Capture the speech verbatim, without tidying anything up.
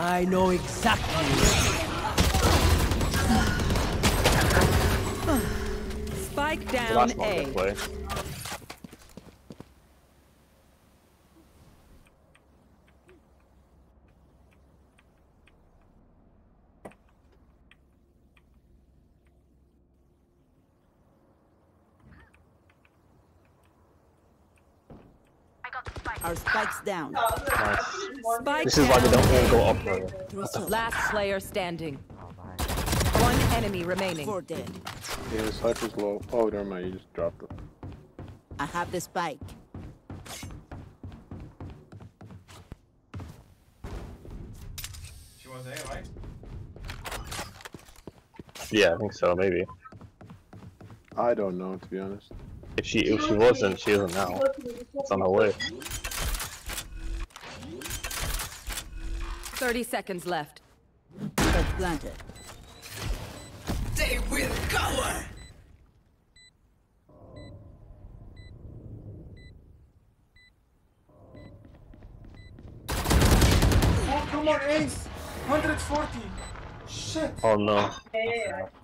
I know exactly. Spike down A. Our spike's down. Nice. Spike This is why they don't all go up there. Last player standing. One enemy remaining. Four dead. Yeah, his life is low. Oh, never mind. You just dropped it. I have the spike. She was A, right? Yeah, I think so. Maybe. I don't know, to be honest. If she if she wasn't, she isn't now. It's on her way. Thirty seconds left. Spike planted. They will cover. Oh, come on, Ace! one hundred forty! Shit! Oh no.